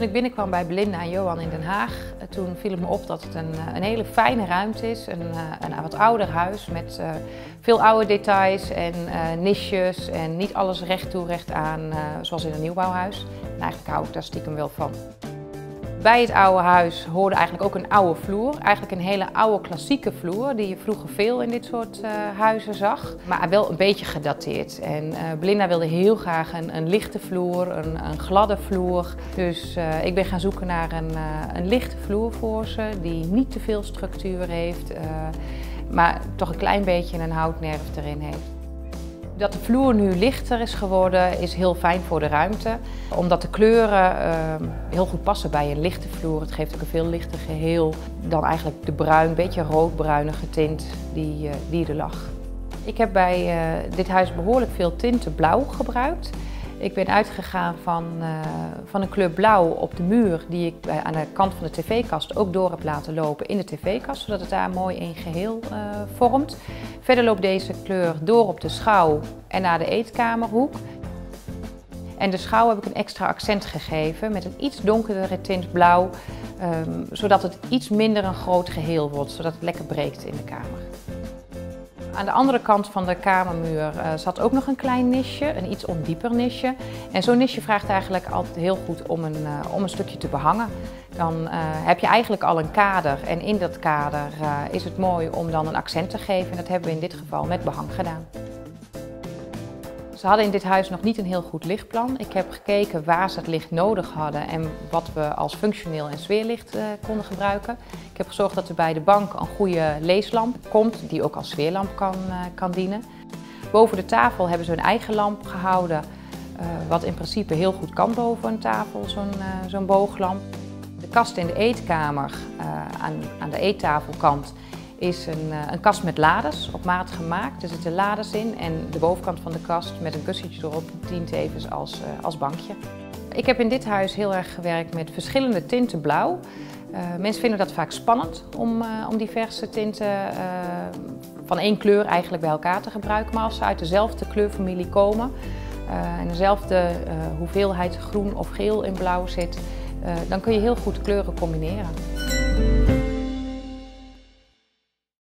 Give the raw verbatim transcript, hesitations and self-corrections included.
Toen ik binnenkwam bij Belinda en Johan in Den Haag, toen viel het me op dat het een, een hele fijne ruimte is. Een, een wat ouder huis met uh, veel oude details en uh, niches en niet alles recht toe recht aan uh, zoals in een nieuwbouwhuis. En eigenlijk hou ik daar stiekem wel van. Bij het oude huis hoorde eigenlijk ook een oude vloer. Eigenlijk een hele oude klassieke vloer die je vroeger veel in dit soort uh, huizen zag. Maar wel een beetje gedateerd. En uh, Belinda wilde heel graag een, een lichte vloer, een, een gladde vloer. Dus uh, ik ben gaan zoeken naar een, uh, een lichte vloer voor ze die niet te veel structuur heeft. Uh, maar toch een klein beetje een houtnerf erin heeft. Dat de vloer nu lichter is geworden is heel fijn voor de ruimte. Omdat de kleuren uh, heel goed passen bij een lichte vloer. Het geeft ook een veel lichter geheel dan eigenlijk de bruin, beetje roodbruinige tint die, uh, die er lag. Ik heb bij uh, dit huis behoorlijk veel tinten blauw gebruikt. Ik ben uitgegaan van, uh, van een kleur blauw op de muur die ik uh, aan de kant van de tv-kast ook door heb laten lopen in de tv-kast, zodat het daar mooi een geheel uh, vormt. Verder loopt deze kleur door op de schouw en naar de eetkamerhoek. En de schouw heb ik een extra accent gegeven met een iets donkerdere tint blauw, um, zodat het iets minder een groot geheel wordt, zodat het lekker breekt in de kamer. Aan de andere kant van de kamermuur uh, zat ook nog een klein nisje, een iets ondieper nisje. En zo'n nisje vraagt eigenlijk altijd heel goed om een, uh, om een stukje te behangen. Dan uh, heb je eigenlijk al een kader en in dat kader uh, is het mooi om dan een accent te geven. En dat hebben we in dit geval met behang gedaan. Ze hadden in dit huis nog niet een heel goed lichtplan. Ik heb gekeken waar ze het licht nodig hadden en wat we als functioneel en sfeerlicht uh, konden gebruiken. Ik heb gezorgd dat er bij de bank een goede leeslamp komt, die ook als sfeerlamp kan, uh, kan dienen. Boven de tafel hebben ze een eigen lamp gehouden, uh, wat in principe heel goed kan boven een tafel, zo'n uh, zo'n booglamp. De kast in de eetkamer, uh, aan, aan de eettafelkant, is een, uh, een kast met lades, op maat gemaakt. Er zitten lades in en de bovenkant van de kast met een kussentje erop dient even als, uh, als bankje. Ik heb in dit huis heel erg gewerkt met verschillende tinten blauw. Uh, mensen vinden dat vaak spannend om, uh, om diverse tinten uh, van één kleur eigenlijk bij elkaar te gebruiken. Maar als ze uit dezelfde kleurfamilie komen uh, en dezelfde uh, hoeveelheid groen of geel in blauw zit, uh, dan kun je heel goed kleuren combineren.